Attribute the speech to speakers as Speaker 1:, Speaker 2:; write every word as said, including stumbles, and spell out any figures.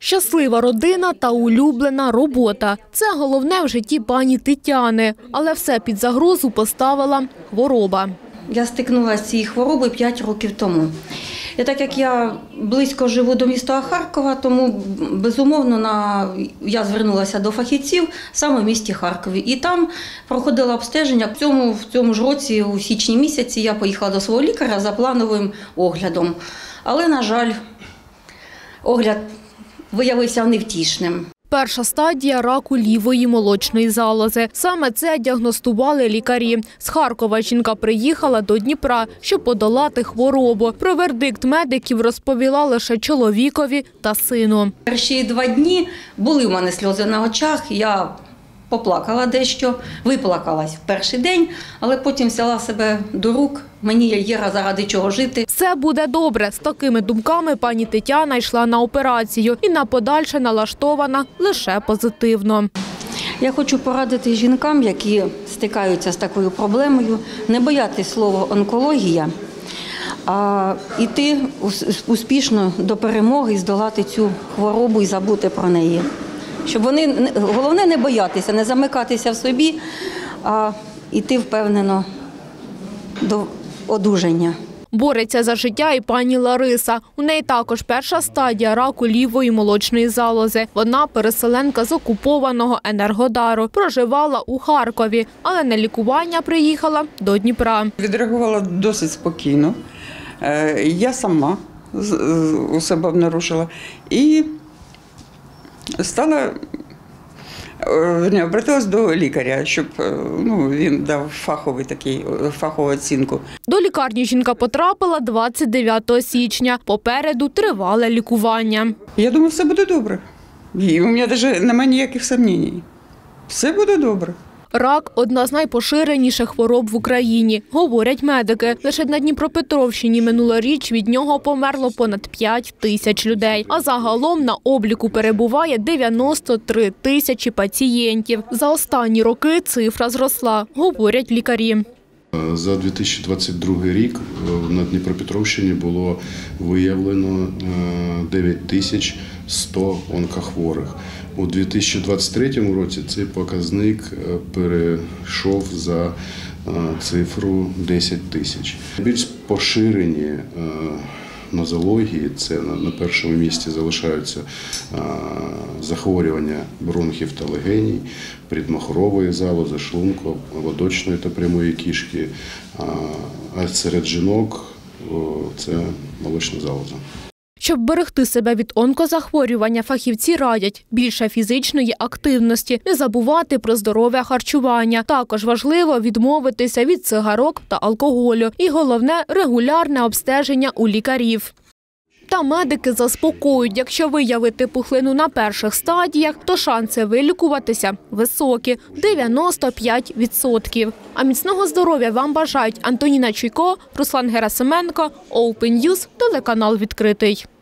Speaker 1: Щаслива родина та улюблена робота – це головне в житті пані Тетяни. Але все під загрозу поставила хвороба.
Speaker 2: Я стикнулася з цією хворобою п'ять років тому. І так як я близько живу до міста Харкова, тому, безумовно, на... я звернулася до фахівців саме в місті Харкові. І там проходила обстеження. В цьому, в цьому ж році, у січні місяці, я поїхала до свого лікаря за плановим оглядом. Але, на жаль, огляд виявився невтішним.
Speaker 1: Перша стадія раку лівої молочної залози. Саме це діагностували лікарі. З Харкова жінка приїхала до Дніпра, щоб подолати хворобу. Про вердикт медиків розповіла лише чоловікові та сину.
Speaker 2: Перші два дні були в мене сльози на очах, я поплакала дещо, виплакалась в перший день, але потім взяла себе до рук. Мені є заради чого жити.
Speaker 1: Все буде добре. З такими думками пані Тетяна йшла на операцію і на подальше налаштована лише позитивно.
Speaker 2: Я хочу порадити жінкам, які стикаються з такою проблемою, не боятися слова онкологія, а йти успішно до перемоги, здолати цю хворобу і забути про неї. Щоб вони, головне, не боятися, не замикатися в собі, а йти впевнено до одужання.
Speaker 1: Бореться за життя і пані Лариса. У неї також перша стадія раку лівої молочної залози. Вона переселенка з окупованого Енергодару. Проживала у Харкові, але на лікування приїхала до Дніпра.
Speaker 3: Відреагувала досить спокійно. Я сама у себе обнаружила і стала, не, обратилась до лікаря, щоб ну, він дав фаховий такий, фахову оцінку.
Speaker 1: До лікарні жінка потрапила двадцять дев'ятого січня. Попереду тривале лікування.
Speaker 3: Я думаю, все буде добре. І у мене навіть немає ніяких сумнівів. Все буде добре.
Speaker 1: Рак – одна з найпоширеніших хвороб в Україні, говорять медики. Лише на Дніпропетровщині минулоріч від нього померло понад п'ять тисяч людей. А загалом на обліку перебуває дев'яносто три тисячі пацієнтів. За останні роки цифра зросла, говорять лікарі.
Speaker 4: За дві тисячі двадцять другий рік на Дніпропетровщині було виявлено дев'ять тисяч сто онкохворих. У дві тисячі двадцять третьому році цей показник перейшов за цифру десять тисяч. Більш поширені нозології – це на першому місці залишаються захворювання бронхів та легенів, предмахрової залози, шлунку, лодочної та прямої кишки, а серед жінок – це молочна залоза.
Speaker 1: Щоб берегти себе від онкозахворювання, фахівці радять більше фізичної активності, не забувати про здорове харчування. Також важливо відмовитися від цигарок та алкоголю. І головне – регулярне обстеження у лікарів. Та медики заспокоюють, якщо виявити пухлину на перших стадіях, то шанси вилікуватися високі – дев'яносто п'ять відсотків. А міцного здоров'я вам бажають Антоніна Чуйко, Руслан Герасименко, Open News, телеканал «Відкритий».